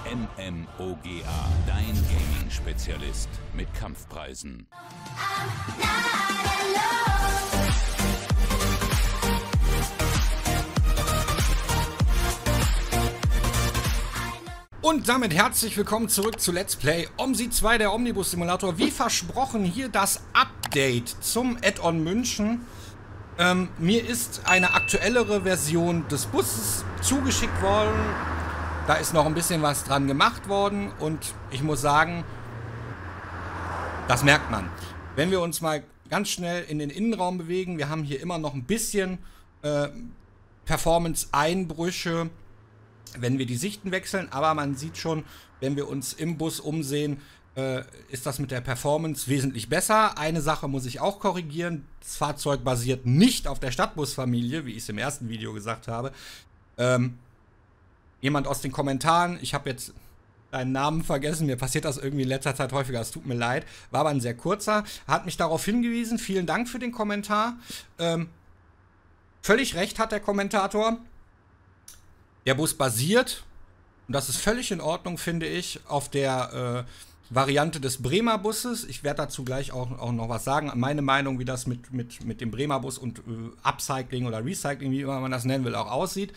MMOGA, dein Gaming-Spezialist mit Kampfpreisen. Und damit herzlich willkommen zurück zu Let's Play OMSI 2, der Omnibus Simulator. Wie versprochen, hier das Update zum Add-on München. Mir ist eine aktuellere Version des Busses zugeschickt worden. Da ist noch ein bisschen was dran gemacht worden und ich muss sagen, das merkt man. Wenn wir uns mal ganz schnell in den Innenraum bewegen, wir haben hier immer noch ein bisschen Performance-Einbrüche, wenn wir die Sichten wechseln, aber man sieht schon, wenn wir uns im Bus umsehen, ist das mit der Performance wesentlich besser. Eine Sache muss ich auch korrigieren, das Fahrzeug basiert nicht auf der Stadtbusfamilie, wie ich es im ersten Video gesagt habe. Jemand aus den Kommentaren, ich habe jetzt deinen Namen vergessen, mir passiert das irgendwie in letzter Zeit häufiger, es tut mir leid, war aber ein sehr kurzer, hat mich darauf hingewiesen, vielen Dank für den Kommentar. Völlig recht hat der Kommentator. Der Bus basiert, und das ist völlig in Ordnung, finde ich, auf der Variante des Bremer Busses. Ich werde dazu gleich auch noch was sagen. Meine Meinung, wie das mit dem Bremer Bus und Upcycling oder Recycling, wie immer man das nennen will, auch aussieht.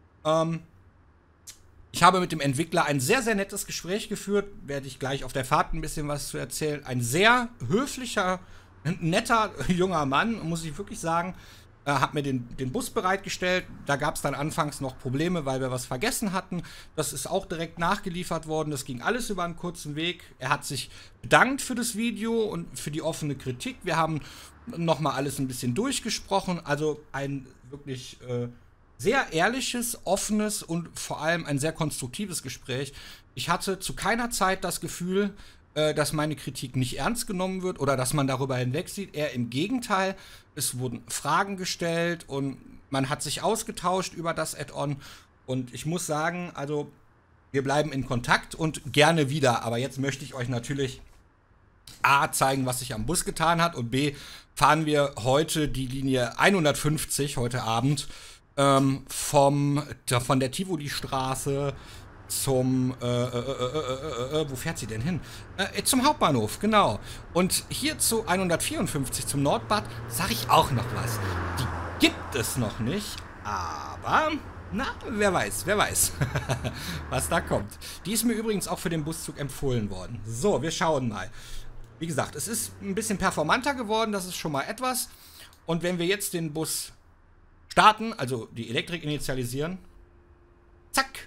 Ich habe mit dem Entwickler ein sehr, sehr nettes Gespräch geführt. Werde ich gleich auf der Fahrt ein bisschen was zu erzählen. Ein sehr höflicher, netter junger Mann, muss ich wirklich sagen. Hat mir den Bus bereitgestellt. Da gab es dann anfangs noch Probleme, weil wir was vergessen hatten. Das ist auch direkt nachgeliefert worden. Das ging alles über einen kurzen Weg. Er hat sich bedankt für das Video und für die offene Kritik. Wir haben nochmal alles ein bisschen durchgesprochen. Also ein wirklich sehr ehrliches, offenes und vor allem ein sehr konstruktives Gespräch. Ich hatte zu keiner Zeit das Gefühl, dass meine Kritik nicht ernst genommen wird oder dass man darüber hinwegsieht. Eher im Gegenteil, es wurden Fragen gestellt und man hat sich ausgetauscht über das Add-on. Und ich muss sagen, also wir bleiben in Kontakt und gerne wieder. Aber jetzt möchte ich euch natürlich A, zeigen, was sich am Bus getan hat, und B, fahren wir heute die Linie 150, heute Abend, von der Tivoli-Straße zum, wo fährt sie denn hin? Zum Hauptbahnhof, genau. Und hier zu 154, zum Nordbad, sage ich auch noch was. Die gibt es noch nicht, aber, na, wer weiß, was da kommt. Die ist mir übrigens auch für den Buszug empfohlen worden. So, wir schauen mal. Wie gesagt, es ist ein bisschen performanter geworden, das ist schon mal etwas. Und wenn wir jetzt den Bus starten, also die Elektrik initialisieren, zack.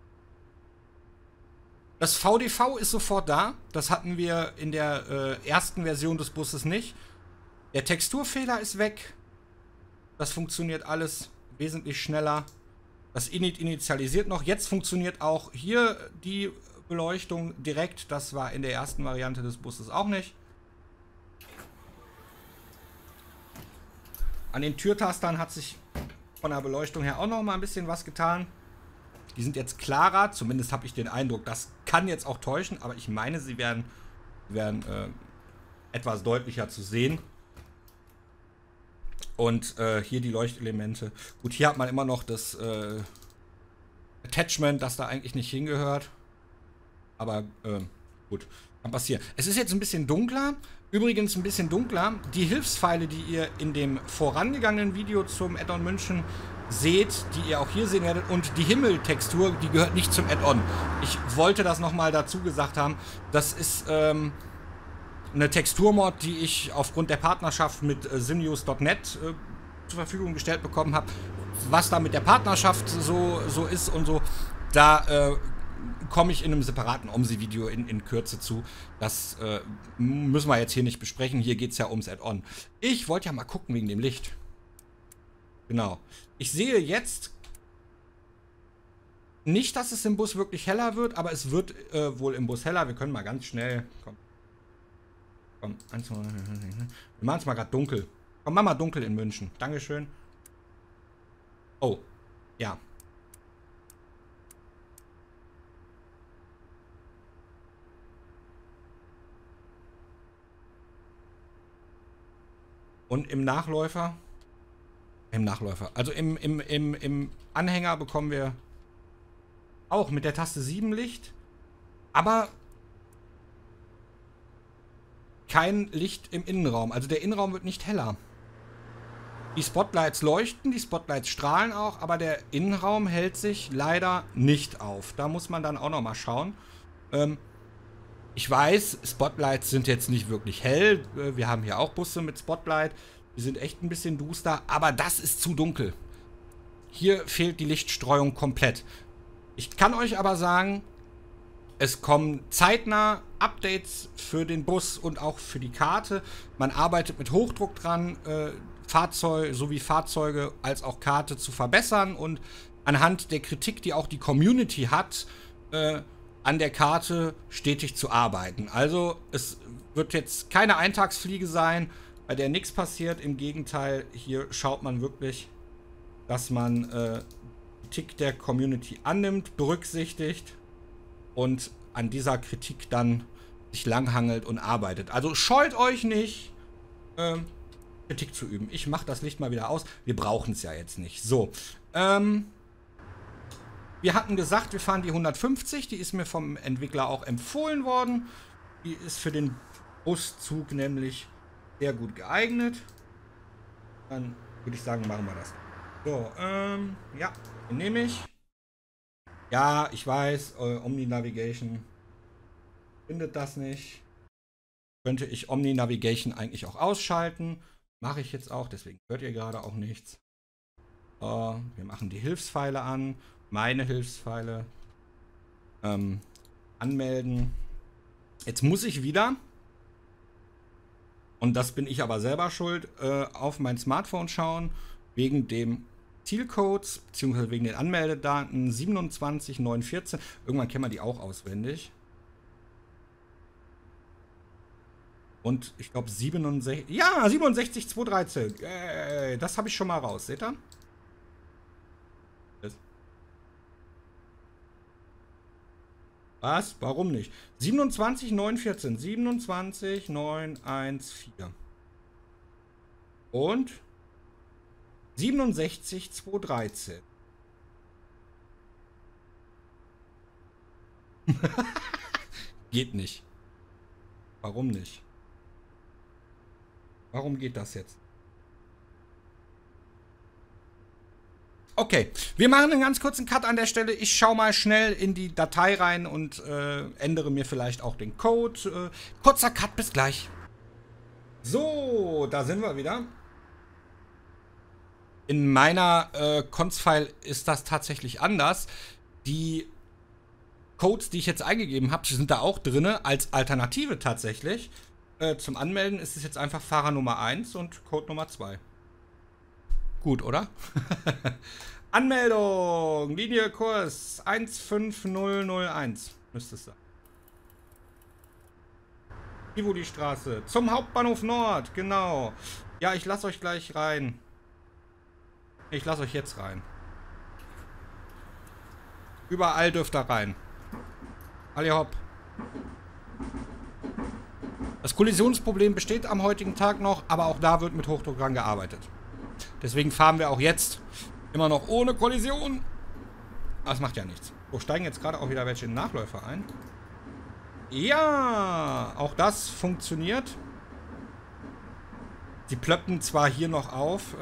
Das VDV ist sofort da. Das hatten wir in der ersten Version des Busses nicht. Der Texturfehler ist weg. Das funktioniert alles wesentlich schneller. Das Init initialisiert noch. Jetzt funktioniert auch hier die Beleuchtung direkt. Das war in der ersten Variante des Busses auch nicht. An den Türtastern hat sich von der Beleuchtung her auch noch mal ein bisschen was getan. Die sind jetzt klarer, zumindest habe ich den Eindruck, das kann jetzt auch täuschen, aber ich meine, sie werden etwas deutlicher zu sehen. Und hier die Leuchtelemente. Gut, hier hat man immer noch das Attachment, das da eigentlich nicht hingehört. Aber gut, kann passieren. Es ist jetzt ein bisschen dunkler. Übrigens ein bisschen dunkler. Die Hilfspfeile, die ihr in dem vorangegangenen Video zum Add-on München seht, die ihr auch hier sehen werdet, und die Himmeltextur, die gehört nicht zum Add-on. Ich wollte das nochmal dazu gesagt haben. Das ist eine Texturmod, die ich aufgrund der Partnerschaft mit Simnews.net zur Verfügung gestellt bekommen habe. Was da mit der Partnerschaft so ist und so, da komme ich in einem separaten OMSI-Video in Kürze zu. Das müssen wir jetzt hier nicht besprechen. Hier geht es ja ums Add-on. Ich wollte ja mal gucken wegen dem Licht. Genau. Ich sehe jetzt nicht, dass es im Bus wirklich heller wird, aber es wird wohl im Bus heller. Wir können mal ganz schnell... Komm, wir machen es mal gerade dunkel. Komm, mach mal dunkel in München. Dankeschön. Oh, ja. Und im Nachläufer, also im Anhänger bekommen wir auch mit der Taste 7 Licht. Aber kein Licht im Innenraum. Also der Innenraum wird nicht heller. Die Spotlights leuchten, die Spotlights strahlen auch, aber der Innenraum hält sich leider nicht auf. Da muss man dann auch noch mal schauen. Ich weiß, Spotlights sind jetzt nicht wirklich hell. Wir haben hier auch Busse mit Spotlight. Die sind echt ein bisschen duster, aber das ist zu dunkel. Hier fehlt die Lichtstreuung komplett. Ich kann euch aber sagen, es kommen zeitnah Updates für den Bus und auch für die Karte. Man arbeitet mit Hochdruck dran, sowie Fahrzeuge als auch Karte zu verbessern und anhand der Kritik, die auch die Community hat, an der Karte stetig zu arbeiten. Also es wird jetzt keine Eintagsfliege sein, bei der nichts passiert. Im Gegenteil, hier schaut man wirklich, dass man Kritik der Community annimmt, berücksichtigt und an dieser Kritik dann sich langhangelt und arbeitet. Also scheut euch nicht, Kritik zu üben. Ich mache das Licht mal wieder aus. Wir brauchen es ja jetzt nicht. So, wir hatten gesagt, wir fahren die 150. Die ist mir vom Entwickler auch empfohlen worden. Die ist für den Buszug nämlich sehr gut geeignet. Dann würde ich sagen, machen wir das. So, ja, den nehme ich. Ja, ich weiß, Omni Navigation findet das nicht. Könnte ich Omni Navigation eigentlich auch ausschalten. Mache ich jetzt auch, deswegen hört ihr gerade auch nichts. Wir machen die Hilfspfeile an. Meine Hilfspfeile. Anmelden. Jetzt muss ich wieder, und das bin ich aber selber schuld, auf mein Smartphone schauen, wegen dem Zielcodes, beziehungsweise wegen den Anmeldedaten 27914. Irgendwann kennen wir die auch auswendig. Und ich glaube 67. Ja, 67213. Das habe ich schon mal raus. Seht ihr? Was? Warum nicht? 27914. 27914. Und 67213. Geht nicht. Warum nicht? Warum geht das jetzt? Okay, wir machen einen ganz kurzen Cut an der Stelle. Ich schaue mal schnell in die Datei rein und ändere mir vielleicht auch den Code. Kurzer Cut, bis gleich. So, da sind wir wieder. In meiner Conf-File ist das tatsächlich anders. Die Codes, die ich jetzt eingegeben habe, sind da auch drin, als Alternative tatsächlich. Zum Anmelden ist es jetzt einfach Fahrer Nummer 1 und Code Nummer 2. Gut, oder? Anmeldung, Linie Kurs 15001 müsste es sein. Tivoli-Straße zum Hauptbahnhof Nord, genau. Ja, ich lasse euch gleich rein. Ich lasse euch jetzt rein. Überall dürft ihr rein. Alle hopp. Das Kollisionsproblem besteht am heutigen Tag noch, aber auch da wird mit Hochdruck dran gearbeitet. Deswegen fahren wir auch jetzt immer noch ohne Kollision. Aber es macht ja nichts. So, steigen jetzt gerade auch wieder welche in den Nachläufer ein. Ja, auch das funktioniert. Sie plöppen zwar hier noch auf,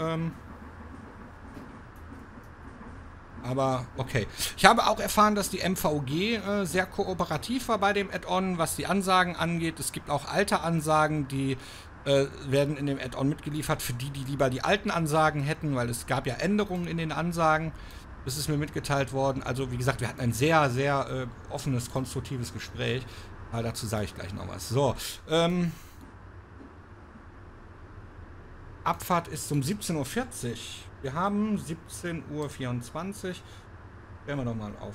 aber okay. Ich habe auch erfahren, dass die MVG sehr kooperativ war bei dem Add-on, was die Ansagen angeht. Es gibt auch alte Ansagen, die werden in dem Add-on mitgeliefert für die, die lieber die alten Ansagen hätten, weil es gab ja Änderungen in den Ansagen. Das ist mir mitgeteilt worden. Also wie gesagt, wir hatten ein sehr, sehr offenes, konstruktives Gespräch. Aber dazu sage ich gleich noch was. So, Abfahrt ist um 17:40 Uhr. Wir haben 17:24 Uhr. Stellen wir doch mal auf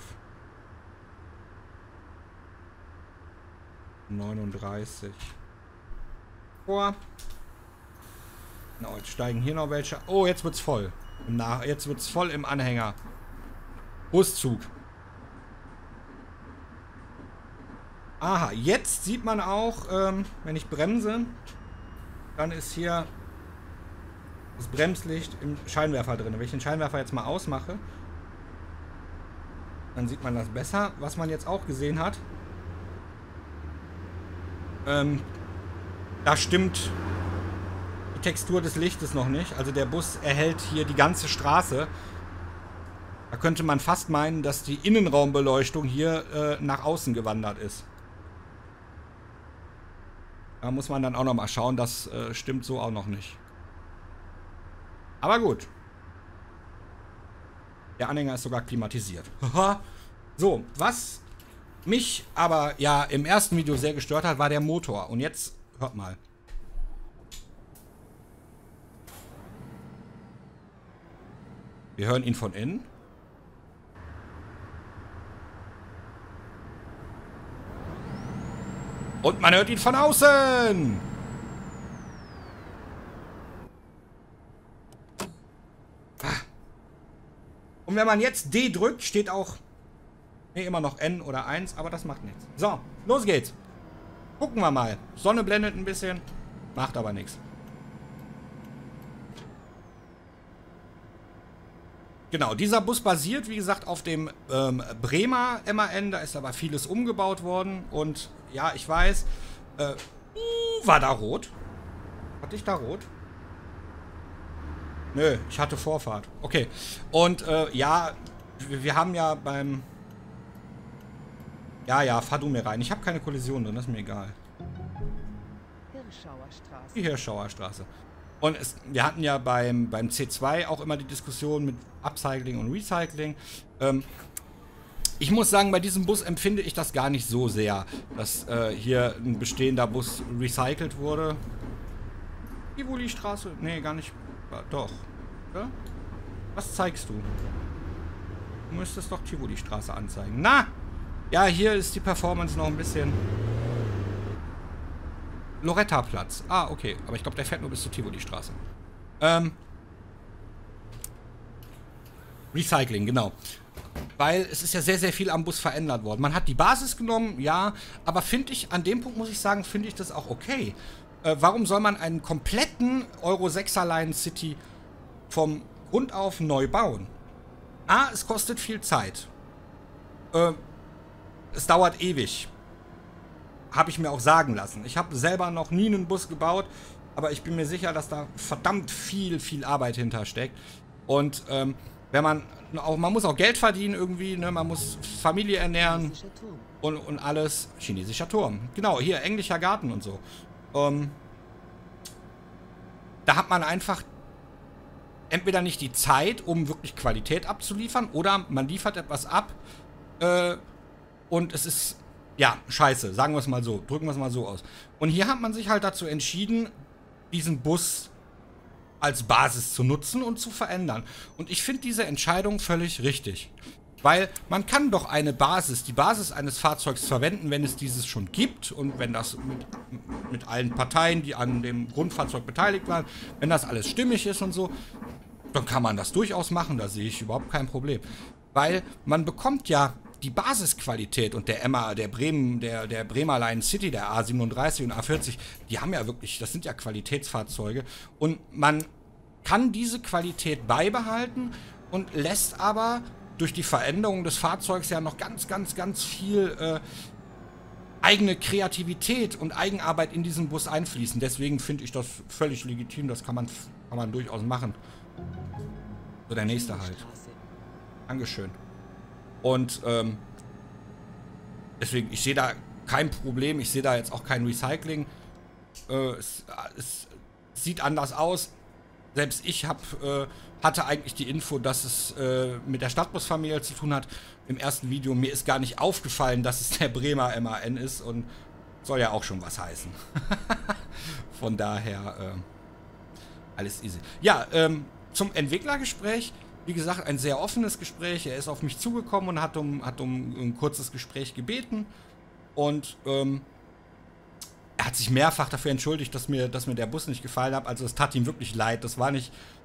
39 vor. Genau, jetzt steigen hier noch welche. Oh, jetzt wird's voll. Jetzt wird's voll im Anhänger. Buszug. Aha, jetzt sieht man auch, wenn ich bremse, dann ist hier das Bremslicht im Scheinwerfer drin. Wenn ich den Scheinwerfer jetzt mal ausmache, dann sieht man das besser. Was man jetzt auch gesehen hat, Da stimmt die Textur des Lichtes noch nicht. Also der Bus erhält hier die ganze Straße. Da könnte man fast meinen, dass die Innenraumbeleuchtung hier nach außen gewandert ist. Da muss man dann auch noch mal schauen, das stimmt so auch noch nicht. Aber gut. Der Anhänger ist sogar klimatisiert. So, was mich aber ja im ersten Video sehr gestört hat, war der Motor. Und jetzt, hört mal. Wir hören ihn von innen. Und man hört ihn von außen. Und wenn man jetzt D drückt, steht auch immer noch N oder 1, aber das macht nichts. So, los geht's. Gucken wir mal. Sonne blendet ein bisschen, macht aber nichts. Genau, dieser Bus basiert, wie gesagt, auf dem Bremer MAN. Da ist aber vieles umgebaut worden. Und ja, ich weiß, war da rot? Hatte ich da rot? Nö, ich hatte Vorfahrt. Okay. Und ja, wir haben ja beim... Ja, fahr du mir rein. Ich habe keine Kollision drin, das ist mir egal. Hirschauerstraße. Die Hirschauerstraße. Und wir hatten ja beim C2 auch immer die Diskussion mit Upcycling und Recycling. Ich muss sagen, bei diesem Bus empfinde ich das gar nicht so sehr, dass hier ein bestehender Bus recycelt wurde. Tivoli-Straße? Nee, gar nicht. Doch. Ja? Was zeigst du? Du müsstest doch Tivoli-Straße anzeigen. Na! Ja, hier ist die Performance noch ein bisschen... Loretta-Platz. Ah, okay. Aber ich glaube, der fährt nur bis zur Tivoli-Straße. Recycling, genau. Weil es ist ja sehr, sehr viel am Bus verändert worden. Man hat die Basis genommen, ja. Aber finde ich, an dem Punkt muss ich sagen, finde ich das auch okay. Warum soll man einen kompletten Euro 6er Line City vom Grund auf neu bauen? A, es kostet viel Zeit. Es dauert ewig. Habe ich mir auch sagen lassen. Ich habe selber noch nie einen Bus gebaut, aber ich bin mir sicher, dass da verdammt viel Arbeit hintersteckt. Und wenn man muss auch Geld verdienen irgendwie, ne? Man muss Familie ernähren und alles. Chinesischer Turm. Genau, hier englischer Garten und so. Da hat man einfach entweder nicht die Zeit, um wirklich Qualität abzuliefern, oder man liefert etwas ab und es ist, ja, scheiße, sagen wir es mal so, drücken wir es mal so aus. Und hier hat man sich halt dazu entschieden, diesen Bus als Basis zu nutzen und zu verändern. Und ich finde diese Entscheidung völlig richtig. Weil man kann doch eine Basis, die Basis eines Fahrzeugs verwenden, wenn es dieses schon gibt und wenn das mit allen Parteien, die an dem Grundfahrzeug beteiligt waren, wenn das alles stimmig ist und so, dann kann man das durchaus machen, da sehe ich überhaupt kein Problem. Weil man bekommt ja die Basisqualität und der Bremer Line City, der A37 und A40, die haben ja wirklich, das sind ja Qualitätsfahrzeuge und man kann diese Qualität beibehalten und lässt aber durch die Veränderung des Fahrzeugs ja noch ganz viel eigene Kreativität und Eigenarbeit in diesen Bus einfließen. Deswegen finde ich das völlig legitim, das kann man durchaus machen. So, der nächste halt. Dankeschön. Und deswegen, ich sehe da kein Problem, ich sehe da jetzt auch kein Recycling. Es sieht anders aus. Selbst ich hatte eigentlich die Info, dass es mit der Stadtbusfamilie zu tun hat. Im ersten Video, mir ist gar nicht aufgefallen, dass es der Bremer MAN ist und soll ja auch schon was heißen. Von daher, alles easy. Ja, zum Entwicklergespräch. Wie gesagt, ein sehr offenes Gespräch. Er ist auf mich zugekommen und hat um ein kurzes Gespräch gebeten. Und er hat sich mehrfach dafür entschuldigt, dass mir der Bus nicht gefallen hat. Also es tat ihm wirklich leid. Das war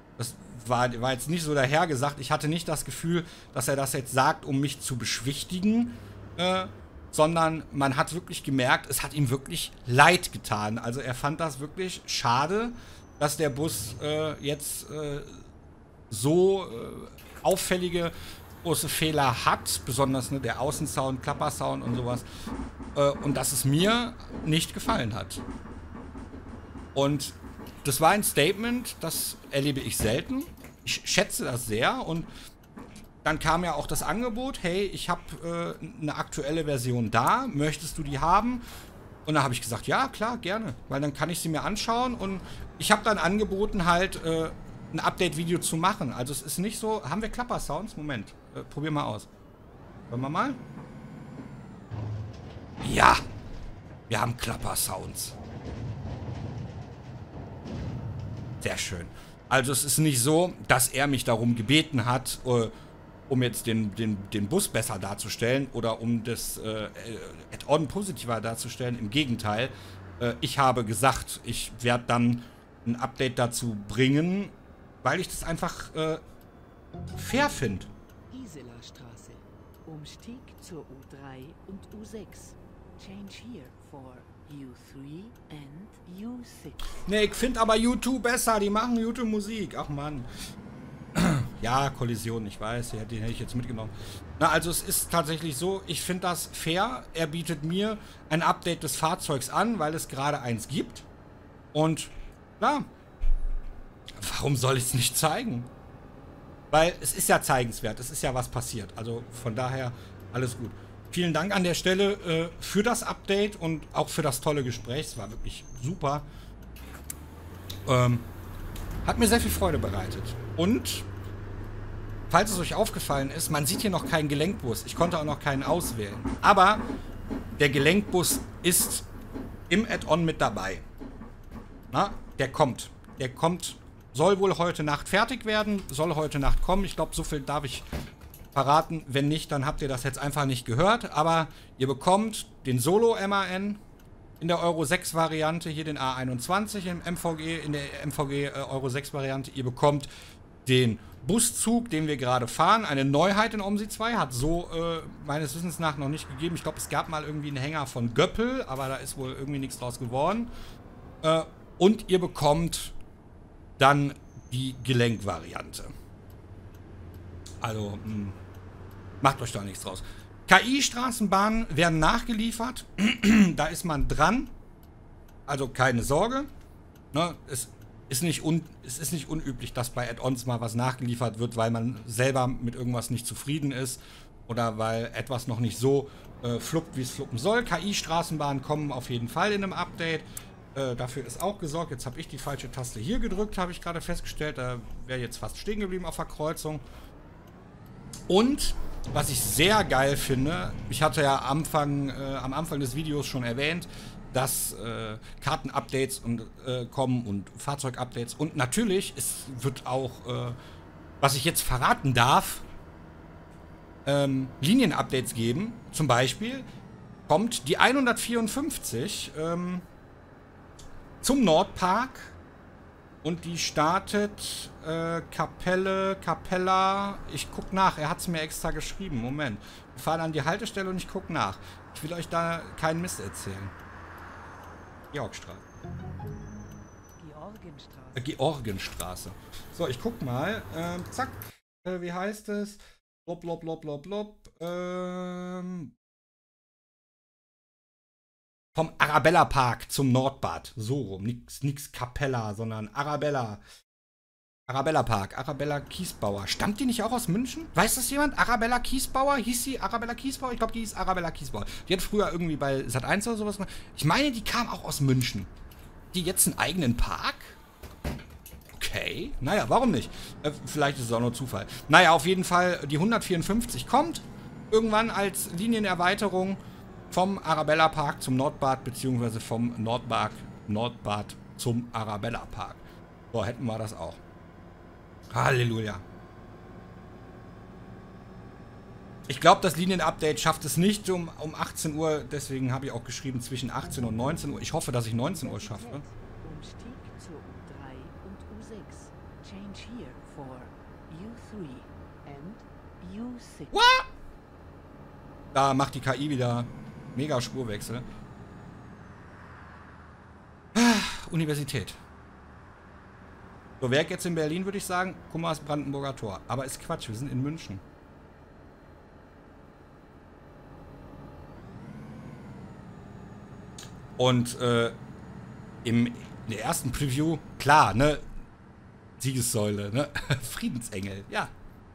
jetzt nicht so dahergesagt. Ich hatte nicht das Gefühl, dass er das jetzt sagt, um mich zu beschwichtigen. Sondern man hat wirklich gemerkt, es hat ihm wirklich leid getan. Also er fand das wirklich schade, dass der Bus jetzt so auffällige große Fehler hat, besonders ne, der Außensound, Klappersound und sowas. Und dass es mir nicht gefallen hat. Und das war ein Statement, das erlebe ich selten. Ich schätze das sehr und dann kam ja auch das Angebot, hey, ich habe eine aktuelle Version da, möchtest du die haben? Und da habe ich gesagt, ja, klar, gerne, weil dann kann ich sie mir anschauen und ich habe dann angeboten, halt ein Update-Video zu machen. Also es ist nicht so, haben wir Klapper-Sounds? Moment, probier mal aus. Wollen wir mal? Ja, wir haben Klapper-Sounds. Sehr schön. Also es ist nicht so, dass er mich darum gebeten hat, um jetzt den Bus besser darzustellen oder um das Add-on positiver darzustellen. Im Gegenteil, ich habe gesagt, ich werde dann ein Update dazu bringen, weil ich das einfach fair finde. Gisela Straße. Umstieg zur U3 und U6. Change here for U3 and U6. Ne, ich finde aber U2 besser. Die machen gute Musik. Ach Mann. Ja, Kollision, ich weiß, den hätte ich jetzt mitgenommen. Na, also es ist tatsächlich so, ich finde das fair. Er bietet mir ein Update des Fahrzeugs an, weil es gerade eins gibt. Und, klar, warum soll ich es nicht zeigen? Weil es ist ja zeigenswert, es ist ja was passiert. Also von daher, alles gut. Vielen Dank an der Stelle für das Update und auch für das tolle Gespräch. Es war wirklich super. Hat mir sehr viel Freude bereitet. Und, falls es euch aufgefallen ist, man sieht hier noch keinen Gelenkbus. Ich konnte auch noch keinen auswählen. Aber der Gelenkbus ist im Add-on mit dabei. Na, der kommt. Der kommt, soll wohl heute Nacht fertig werden, soll heute Nacht kommen. Ich glaube, so viel darf ich verraten. Wenn nicht, dann habt ihr das jetzt einfach nicht gehört. Aber ihr bekommt den Solo-MAN in der Euro 6 Variante, hier den A21 im MVG, in der MVG Euro 6 Variante. Ihr bekommt den Buszug, den wir gerade fahren. Eine Neuheit in OMSI 2, hat so meines Wissens nach noch nicht gegeben. Ich glaube, es gab mal irgendwie einen Hänger von Göppel, aber da ist wohl irgendwie nichts draus geworden. Und ihr bekommt dann die Gelenkvariante. Also, macht euch da nichts draus. KI-Straßenbahnen werden nachgeliefert. Da ist man dran. Also keine Sorge. Ne? Es ist nicht unüblich, dass bei Add-ons mal was nachgeliefert wird, weil man selber mit irgendwas nicht zufrieden ist. Oder weil etwas noch nicht so fluppt, wie es fluppen soll. KI-Straßenbahnen kommen auf jeden Fall in einem Update. Dafür ist auch gesorgt. Jetzt habe ich die falsche Taste hier gedrückt, habe ich gerade festgestellt. Da wäre jetzt fast stehen geblieben auf der Kreuzung. Und was ich sehr geil finde, ich hatte ja am Anfang des Videos schon erwähnt, dass Karten-Updates kommen und Fahrzeug-Updates. Und natürlich, es wird auch, was ich jetzt verraten darf, Linien-Updates geben. Zum Beispiel kommt die 154 zum Nordpark und die startet Capella, ich guck nach, er hat es mir extra geschrieben, Moment. Wir fahren an die Haltestelle und ich guck nach. Ich will euch da keinen Mist erzählen. Georgstraße. Georgenstraße. So, ich guck mal. Zack. Wie heißt es? Blop, blop, blop, blop, blop. Vom Arabella Park zum Nordbad. So rum. Nix Capella, sondern Arabella. Arabella Park. Arabella Kiesbauer. Stammt die nicht auch aus München? Weiß das jemand? Arabella Kiesbauer? Hieß sie Arabella Kiesbauer? Ich glaube, die hieß Arabella Kiesbauer. Die hat früher irgendwie bei Sat1 oder sowas gemacht. Ich meine, die kam auch aus München. Die jetzt einen eigenen Park? Okay. Naja, warum nicht? Vielleicht ist es auch nur Zufall. Naja, auf jeden Fall, die 154 kommt irgendwann als Linienerweiterung vom Arabella Park zum Nordbad, beziehungsweise vom Nordbad zum Arabella Park. So, hätten wir das auch. Halleluja. Ich glaube, das Linien-Update schafft es nicht um 18 Uhr, deswegen habe ich auch geschrieben zwischen 18 und 19 Uhr. Ich hoffe, dass ich 19 Uhr schaffe. Umstieg zur U3 und U6. Change here for U3 and U6. What? Da macht die KI wieder mega Spurwechsel. Universität. So, Werk jetzt in Berlin, würde ich sagen, guck mal, das Brandenburger Tor. Aber ist Quatsch, wir sind in München. Und in der ersten Preview, klar, ne? Siegessäule, ne? Friedensengel, ja.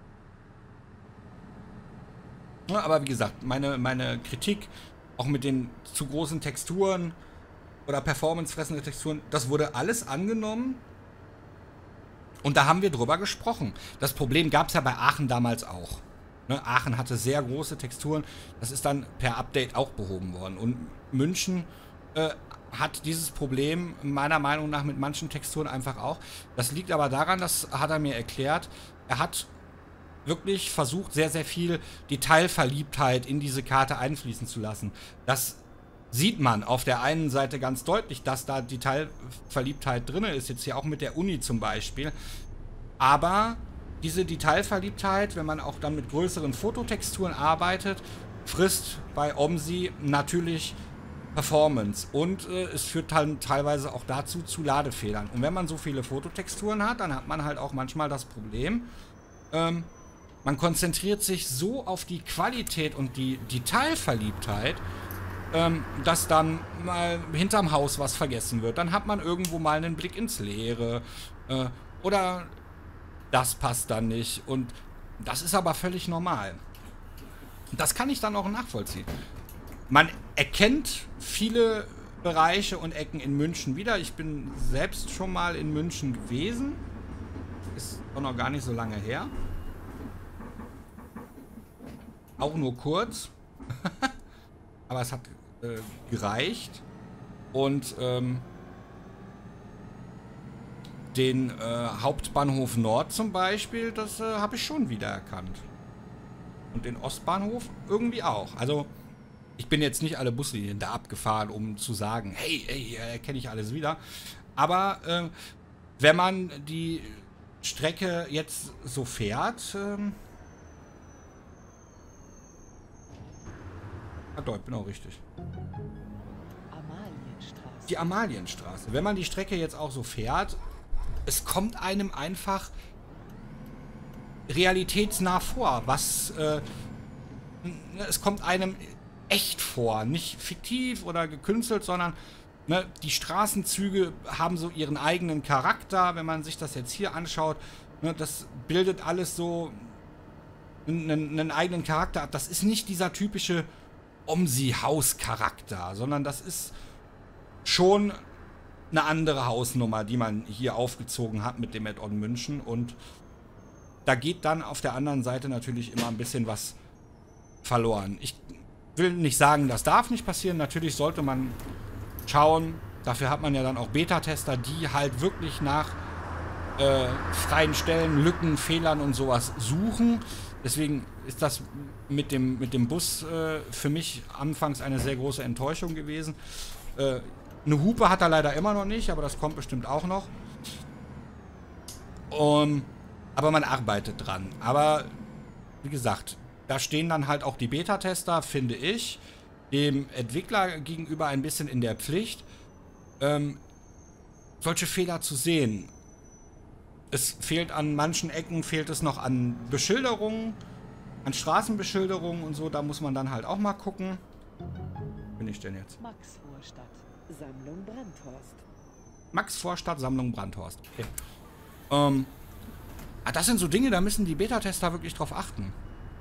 Ja. Aber wie gesagt, meine Kritik, auch mit den zu großen Texturen oder performancefressende Texturen, das wurde alles angenommen. Und da haben wir drüber gesprochen. Das Problem gab es ja bei Aachen damals auch. Ne? Aachen hatte sehr große Texturen. Das ist dann per Update auch behoben worden. Und München hat dieses Problem meiner Meinung nach mit manchen Texturen einfach auch. Das liegt aber daran, das hat er mir erklärt, er hat wirklich versucht, sehr, sehr viel Detailverliebtheit in diese Karte einfließen zu lassen. Das sieht man auf der einen Seite ganz deutlich, dass da Detailverliebtheit drin ist, jetzt hier auch mit der Uni zum Beispiel. Aber diese Detailverliebtheit, wenn man auch dann mit größeren Fototexturen arbeitet, frisst bei OMSI natürlich Performance und es führt dann teilweise auch dazu zu Ladefehlern. Und wenn man so viele Fototexturen hat, dann hat man halt auch manchmal das Problem, man konzentriert sich so auf die Qualität und die Detailverliebtheit, dass dann mal hinterm Haus was vergessen wird. Dann hat man irgendwo mal einen Blick ins Leere oder das passt dann nicht. Und das ist aber völlig normal. Das kann ich dann auch nachvollziehen. Man erkennt viele Bereiche und Ecken in München wieder. Ich bin selbst schon mal in München gewesen. Ist auch noch gar nicht so lange her. Auch nur kurz. Aber es hat gereicht. Und den Hauptbahnhof Nord zum Beispiel, das habe ich schon wiedererkannt. Und den Ostbahnhof irgendwie auch. Also ich bin jetzt nicht alle Buslinien da abgefahren, um zu sagen, hey, erkenne ich alles wieder. Aber wenn man die Strecke jetzt so fährt, doch, ich bin auch richtig. Amalienstraße. Die Amalienstraße. Wenn man die Strecke jetzt auch so fährt, es kommt einem einfach realitätsnah vor. Es kommt einem echt vor. Nicht fiktiv oder gekünstelt, sondern ne, die Straßenzüge haben so ihren eigenen Charakter. Wenn man sich das jetzt hier anschaut, ne, das bildet alles so einen eigenen Charakter ab. Das ist nicht dieser typische OMSI-Haus-Charakter, sondern das ist schon eine andere Hausnummer, die man hier aufgezogen hat mit dem Add-on München. Und da geht dann auf der anderen Seite natürlich immer ein bisschen was verloren. Ich will nicht sagen, das darf nicht passieren. Natürlich sollte man schauen. Dafür hat man ja dann auch Beta-Tester, die halt wirklich nach freien Stellen, Lücken, Fehlern und sowas suchen. Deswegen ist das mit dem Bus für mich anfangs eine sehr große Enttäuschung gewesen. Eine Hupe hat er leider immer noch nicht, aber das kommt bestimmt auch noch. Aber man arbeitet dran. Aber wie gesagt, da stehen dann halt auch die Beta-Tester, finde ich, dem Entwickler gegenüber ein bisschen in der Pflicht, solche Fehler zu sehen. Es fehlt an manchen Ecken, fehlt es noch an Beschilderungen, an Straßenbeschilderungen und so. Da muss man dann halt auch mal gucken. Wo bin ich denn jetzt? Max Vorstadt. Sammlung Brandhorst. Max Vorstadt, Sammlung Brandhorst. Okay. Das sind so Dinge, da müssen die Beta-Tester wirklich drauf achten.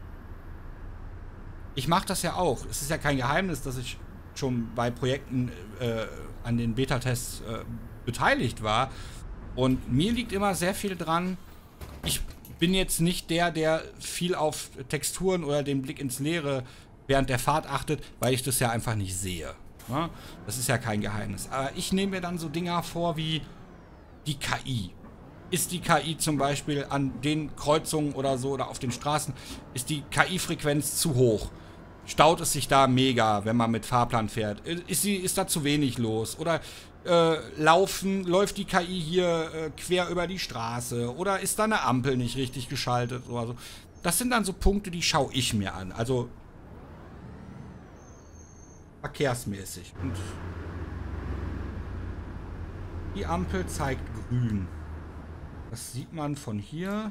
Ich mache das ja auch. Es ist ja kein Geheimnis, dass ich schon bei Projekten an den Beta-Tests beteiligt war. Und mir liegt immer sehr viel dran. Ich bin jetzt nicht der viel auf Texturen oder den Blick ins Leere während der Fahrt achtet, weil ich das ja einfach nicht sehe. Ja? Das ist ja kein Geheimnis. Aber ich nehme mir dann so Dinger vor wie die KI. Ist die KI zum Beispiel an den Kreuzungen oder so oder auf den Straßen, ist die KI-Frequenz zu hoch? Staut es sich da mega, wenn man mit Fahrplan fährt? Ist da zu wenig los? Oder läuft die KI hier quer über die Straße? Oder ist da eine Ampel nicht richtig geschaltet? Oder so? Das sind dann so Punkte, die schaue ich mir an. Also verkehrsmäßig. Und die Ampel zeigt grün. Das sieht man von hier.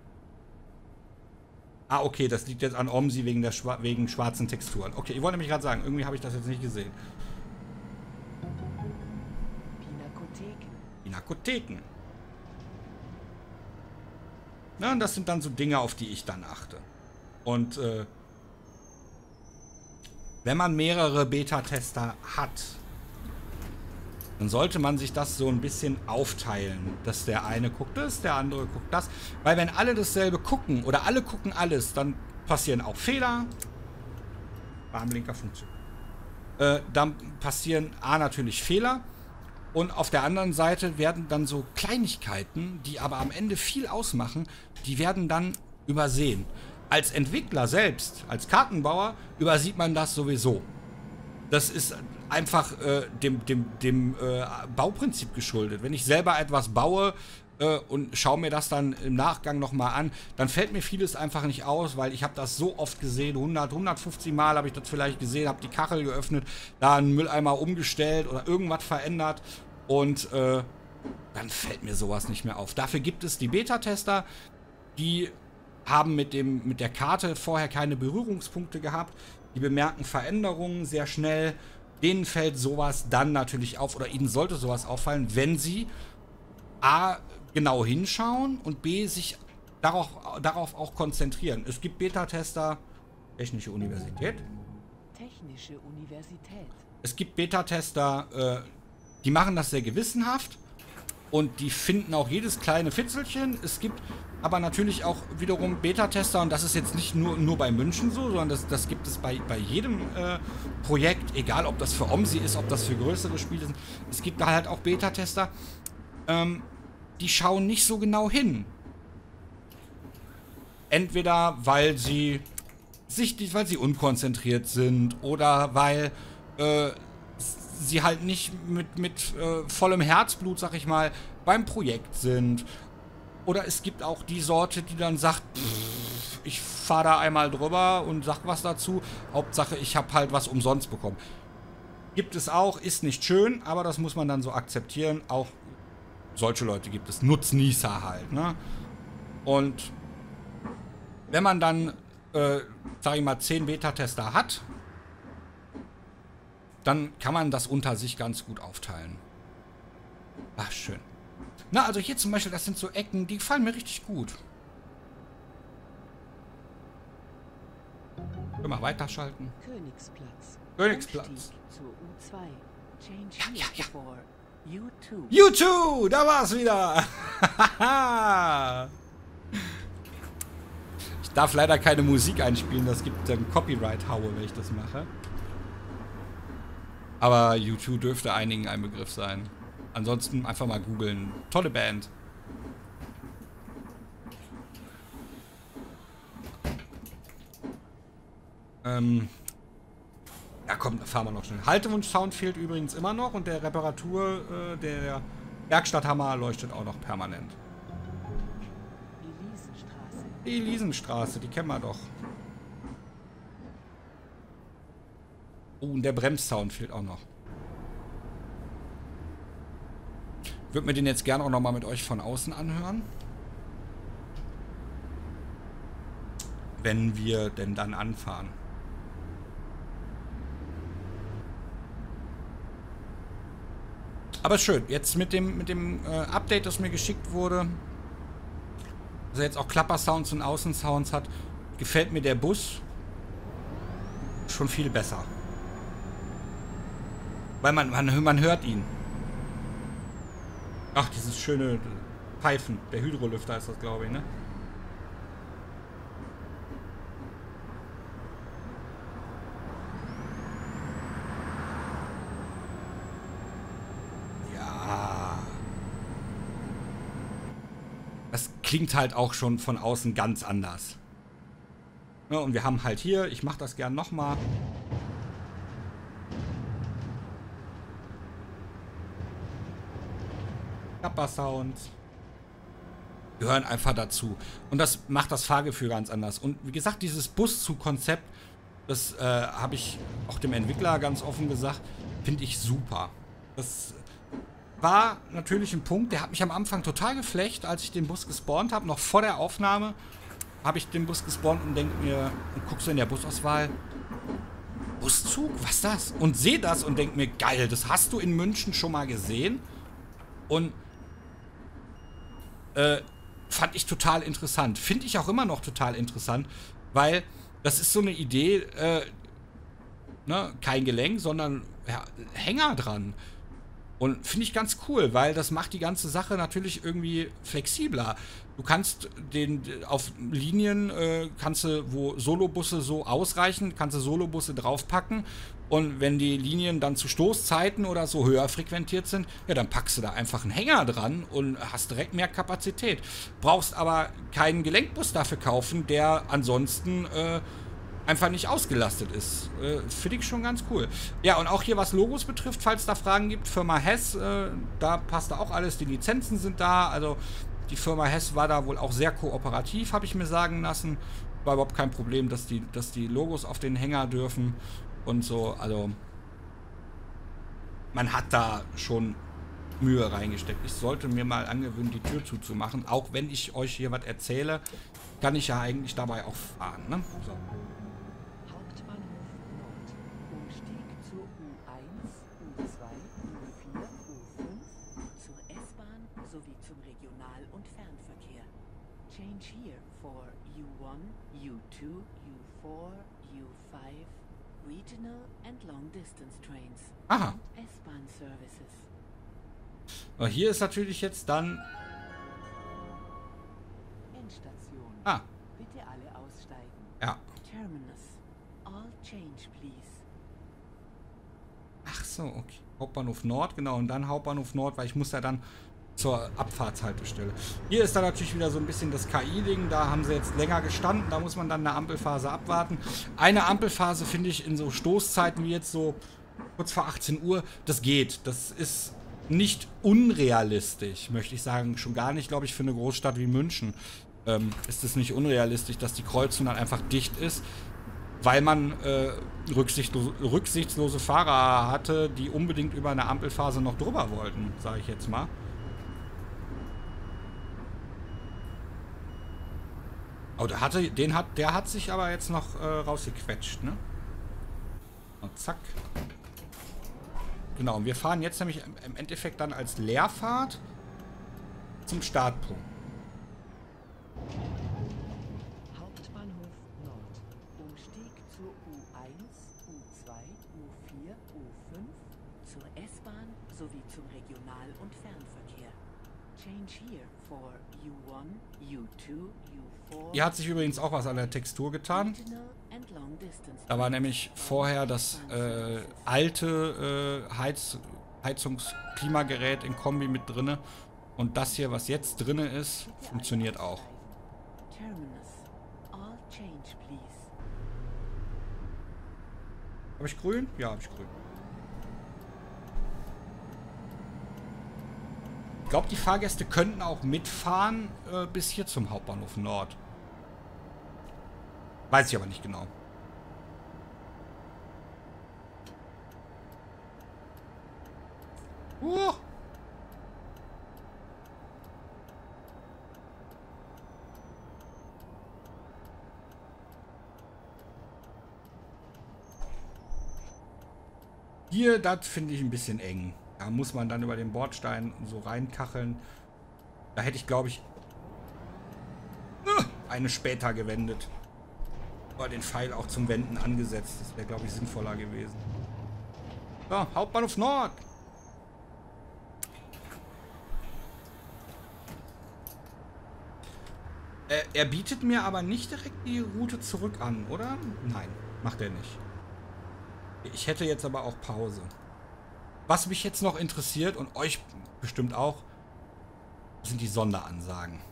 Ah, okay, das liegt jetzt an OMSI wegen schwarzen Texturen. Okay, ich wollte nämlich gerade sagen, irgendwie habe ich das jetzt nicht gesehen. Pinakotheken. Na, und das sind dann so Dinge, auf die ich dann achte. Und wenn man mehrere Beta-Tester hat, dann sollte man sich das so ein bisschen aufteilen, dass der eine guckt das, der andere guckt das. Weil wenn alle dasselbe gucken oder alle gucken alles, dann passieren auch Fehler. Warnblinker funktioniert. Dann passieren natürlich Fehler. Und auf der anderen Seite werden dann so Kleinigkeiten, die aber am Ende viel ausmachen, die werden dann übersehen. Als Entwickler selbst, als Kartenbauer, übersieht man das sowieso. Das ist einfach dem Bauprinzip geschuldet. Wenn ich selber etwas baue und schaue mir das dann im Nachgang nochmal an, dann fällt mir vieles einfach nicht aus, weil ich habe das so oft gesehen, 150 Mal habe ich das vielleicht gesehen, habe die Kachel geöffnet, da einen Mülleimer umgestellt oder irgendwas verändert und dann fällt mir sowas nicht mehr auf. Dafür gibt es die Beta-Tester, die haben mit der Karte vorher keine Berührungspunkte gehabt, die bemerken Veränderungen sehr schnell, denen fällt sowas dann natürlich auf oder ihnen sollte sowas auffallen, wenn sie A, genau hinschauen und B, sich darauf auch konzentrieren. Es gibt Beta-Tester, Technische Universität. Technische Universität. Es gibt Beta-Tester, die machen das sehr gewissenhaft und die finden auch jedes kleine Fitzelchen. Es gibt aber natürlich auch wiederum Beta-Tester und das ist jetzt nicht nur bei München so, sondern das gibt es bei jedem Projekt, egal ob das für OMSI ist, ob das für größere Spiele sind. Es gibt da halt auch Beta-Tester, die schauen nicht so genau hin. Entweder weil sie unkonzentriert sind oder weil sie halt nicht mit vollem Herzblut, sag ich mal, beim Projekt sind. Oder es gibt auch die Sorte, die dann sagt, ich fahre da einmal drüber und sag was dazu. Hauptsache, ich habe halt was umsonst bekommen. Gibt es auch, ist nicht schön, aber das muss man dann so akzeptieren. Auch solche Leute gibt es, Nutznießer halt, ne? Und wenn man dann, sag ich mal, 10 Beta-Tester hat, dann kann man das unter sich ganz gut aufteilen. Ach, schön. Na, also hier zum Beispiel, das sind so Ecken, die gefallen mir richtig gut. Können wir mal weiterschalten. Königsplatz. Königsplatz. Anstieg zur U2. Change here for U2. U2, da war's wieder. Ich darf leider keine Musik einspielen, das gibt dann Copyright-Haue, wenn ich das mache. Aber U2 dürfte einigen ein Begriff sein. Ansonsten einfach mal googeln. Tolle Band. Ja komm, fahren wir noch schnell. Haltewunsch-Sound fehlt übrigens immer noch und der Reparatur, der Werkstatthammer leuchtet auch noch permanent. Elisenstraße. Die Elisenstraße, die kennen wir doch. Oh, und der Bremssound fehlt auch noch. Ich würde mir den jetzt gerne auch nochmal mit euch von außen anhören. Wenn wir denn dann anfahren. Aber schön, jetzt mit dem Update, das mir geschickt wurde, dass er jetzt auch Klappersounds und Außensounds hat, gefällt mir der Bus schon viel besser. Weil man hört ihn. Ach, dieses schöne Pfeifen. Der Hydrolüfter ist das, glaube ich, ne? Ja. Das klingt halt auch schon von außen ganz anders. Ja, und wir haben halt hier, ich mache das gern nochmal. Kappa-Sounds gehören einfach dazu. Und das macht das Fahrgefühl ganz anders. Und wie gesagt, dieses Buszug-Konzept, das habe ich auch dem Entwickler ganz offen gesagt, finde ich super. Das war natürlich ein Punkt, der hat mich am Anfang total geflecht, als ich den Bus gespawnt habe. Noch vor der Aufnahme habe ich den Bus gespawnt und denke mir, und guckst du in der Busauswahl, Buszug? Was ist das? Und sehe das und denke mir, geil, das hast du in München schon mal gesehen? Und Fand ich total interessant. Finde ich auch immer noch total interessant, weil das ist so eine Idee, ne, kein Gelenk, sondern ja, Hänger dran. Und finde ich ganz cool, weil das macht die ganze Sache natürlich irgendwie flexibler. Du kannst auf Linien, kannst du, wo Solobusse so ausreichen, kannst du Solobusse draufpacken. Und wenn die Linien dann zu Stoßzeiten oder so höher frequentiert sind, ja, dann packst du da einfach einen Hänger dran und hast direkt mehr Kapazität. Brauchst aber keinen Gelenkbus dafür kaufen, der ansonsten einfach nicht ausgelastet ist. Finde ich schon ganz cool. Ja, und auch hier, was Logos betrifft, falls da Fragen gibt, Firma Hess, da passt da auch alles, die Lizenzen sind da, also die Firma Hess war da wohl auch sehr kooperativ, habe ich mir sagen lassen. War überhaupt kein Problem, dass die Logos auf den Hänger dürfen und so, also man hat da schon Mühe reingesteckt. Ich sollte mir mal angewöhnen, die Tür zuzumachen, auch wenn ich euch hier was erzähle, kann ich ja eigentlich dabei auch fahren, ne? So. Change here for U1, U2, U4, U5, regional and long distance trains. Aha. S-Bahn services. Aber hier ist natürlich jetzt dann... Endstation. Ah. Bitte alle aussteigen. Ja. Terminus. All change, please. Ach so, okay. Hauptbahnhof Nord, genau. Und dann Hauptbahnhof Nord, weil ich muss ja dann zur Abfahrtshaltestelle. Hier ist dann natürlich wieder so ein bisschen das KI-Ding. Da haben sie jetzt länger gestanden. Da muss man dann eine Ampelphase abwarten. Eine Ampelphase finde ich in so Stoßzeiten wie jetzt so kurz vor 18 Uhr, das geht. Das ist nicht unrealistisch, möchte ich sagen. Schon gar nicht, glaube ich, für eine Großstadt wie München ist es nicht unrealistisch, dass die Kreuzung dann einfach dicht ist, weil man rücksichtslose Fahrer hatte, die unbedingt über eine Ampelphase noch drüber wollten, sage ich jetzt mal. Oh, der hat sich aber jetzt noch rausgequetscht, ne? Und zack. Genau, und wir fahren jetzt nämlich im Endeffekt dann als Leerfahrt zum Startpunkt. Hauptbahnhof Nord. Umstieg zur U1, U2, U4, U5, zur S-Bahn sowie zum Regional- und Fernverkehr. Change here for U1, U2, U4. Hier hat sich übrigens auch was an der Textur getan. Da war nämlich vorher das alte Heizungsklimagerät in Kombi mit drinne. Und das hier, was jetzt drinne ist, funktioniert auch. Habe ich grün? Ja, habe ich grün. Ich glaube, die Fahrgäste könnten auch mitfahren bis hier zum Hauptbahnhof Nord. Weiß ich aber nicht genau. Hier, das finde ich ein bisschen eng. Da muss man dann über den Bordstein so reinkacheln. Da hätte ich, glaube ich, eine später gewendet. Aber den Pfeil auch zum Wenden angesetzt. Das wäre, glaube ich, sinnvoller gewesen. So, Hauptbahnhof Nord. Er bietet mir aber nicht direkt die Route zurück an, oder? Nein, macht er nicht. Ich hätte jetzt aber auch Pause. Was mich jetzt noch interessiert und euch bestimmt auch, sind die Sonderansagen.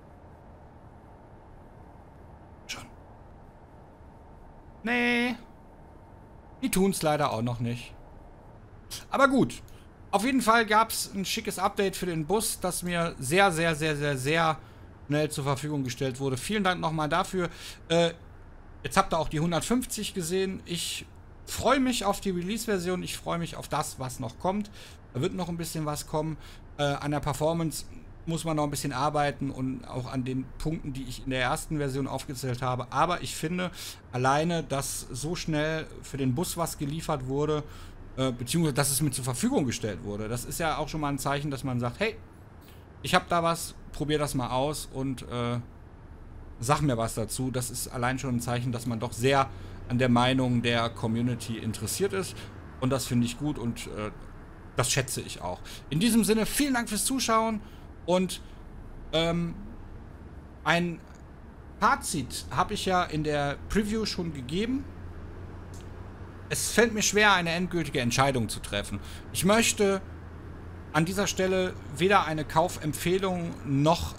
Schon. Nee. Die tun es leider auch noch nicht. Aber gut. Auf jeden Fall gab es ein schickes Update für den Bus, das mir sehr, sehr, sehr, sehr, sehr schnell zur Verfügung gestellt wurde. Vielen Dank nochmal dafür. Jetzt habt ihr auch die 150 gesehen. Ich freue mich auf die Release-Version. Ich freue mich auf das, was noch kommt. Da wird noch ein bisschen was kommen. An der Performance muss man noch ein bisschen arbeiten und auch an den Punkten, die ich in der ersten Version aufgezählt habe. Aber ich finde, alleine, dass so schnell für den Bus was geliefert wurde, beziehungsweise dass es mir zur Verfügung gestellt wurde, das ist ja auch schon mal ein Zeichen, dass man sagt, hey, ich habe da was, probier das mal aus und sag mir was dazu. Das ist allein schon ein Zeichen, dass man doch sehr an der Meinung der Community interessiert ist. Und das finde ich gut und das schätze ich auch. In diesem Sinne, vielen Dank fürs Zuschauen und ein Fazit habe ich ja in der Preview schon gegeben. Es fällt mir schwer, eine endgültige Entscheidung zu treffen. Ich möchte an dieser Stelle weder eine Kaufempfehlung noch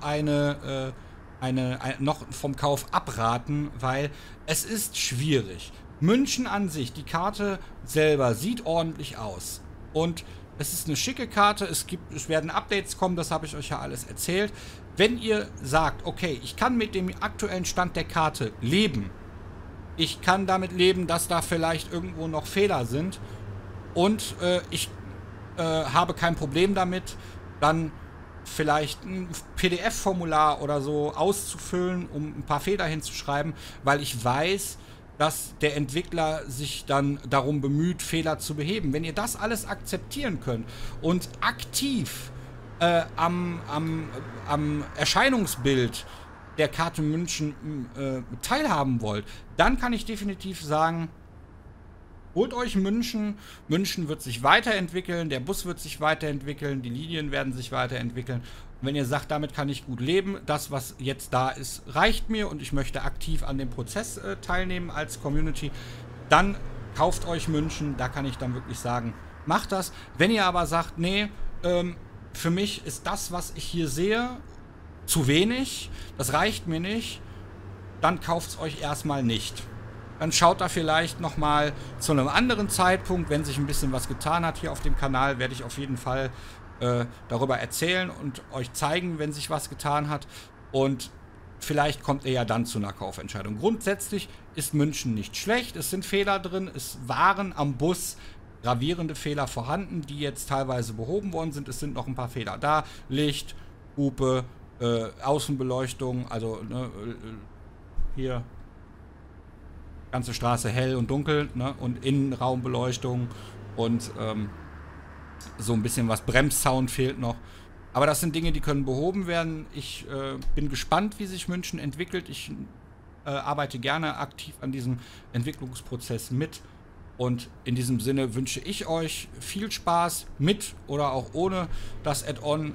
noch vom Kauf abraten, weil es ist schwierig. München an sich, die Karte selber sieht ordentlich aus und es ist eine schicke Karte, es werden Updates kommen, das habe ich euch ja alles erzählt. Wenn ihr sagt, okay, ich kann mit dem aktuellen Stand der Karte leben, ich kann damit leben, dass da vielleicht irgendwo noch Fehler sind und ich habe kein Problem damit, dann vielleicht ein PDF-Formular oder so auszufüllen, um ein paar Fehler hinzuschreiben, weil ich weiß, dass der Entwickler sich dann darum bemüht, Fehler zu beheben. Wenn ihr das alles akzeptieren könnt und aktiv am Erscheinungsbild der Karte München teilhaben wollt, dann kann ich definitiv sagen, holt euch München. München wird sich weiterentwickeln, der Bus wird sich weiterentwickeln, die Linien werden sich weiterentwickeln. Und wenn ihr sagt, damit kann ich gut leben, das, was jetzt da ist, reicht mir und ich möchte aktiv an dem Prozess teilnehmen als Community, dann kauft euch München. Da kann ich dann wirklich sagen, macht das. Wenn ihr aber sagt, nee, für mich ist das, was ich hier sehe, zu wenig, das reicht mir nicht, dann kauft es euch erstmal nicht. Dann schaut da vielleicht nochmal zu einem anderen Zeitpunkt, wenn sich ein bisschen was getan hat hier auf dem Kanal, werde ich auf jeden Fall darüber erzählen und euch zeigen, wenn sich was getan hat. Und vielleicht kommt ihr ja dann zu einer Kaufentscheidung. Grundsätzlich ist München nicht schlecht, es sind Fehler drin, es waren am Bus gravierende Fehler vorhanden, die jetzt teilweise behoben worden sind. Es sind noch ein paar Fehler da. Licht, Hupe, Außenbeleuchtung, also ne, hier ganze Straße hell und dunkel, ne, und Innenraumbeleuchtung und so ein bisschen was Bremssound fehlt noch. Aber das sind Dinge, die können behoben werden. Ich bin gespannt, wie sich München entwickelt. Ich arbeite gerne aktiv an diesem Entwicklungsprozess mit. Und in diesem Sinne wünsche ich euch viel Spaß mit oder auch ohne das Add-on.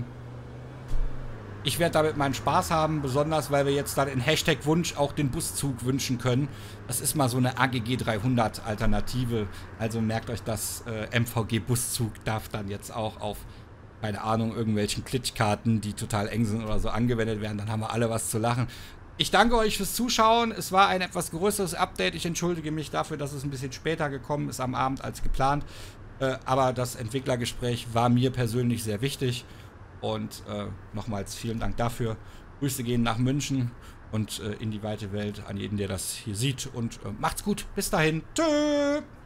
Ich werde damit meinen Spaß haben, besonders weil wir jetzt dann in Hashtag Wunsch auch den Buszug wünschen können. Das ist mal so eine AGG 300 Alternative. Also merkt euch das, MVG Buszug darf dann jetzt auch auf, keine Ahnung, irgendwelchen Klitschkarten, die total eng sind oder so, angewendet werden. Dann haben wir alle was zu lachen. Ich danke euch fürs Zuschauen. Es war ein etwas größeres Update. Ich entschuldige mich dafür, dass es ein bisschen später gekommen ist am Abend als geplant. Aber das Entwicklergespräch war mir persönlich sehr wichtig. Und nochmals vielen Dank dafür. Grüße gehen nach München und in die weite Welt an jeden, der das hier sieht. Und macht's gut. Bis dahin. Tschö.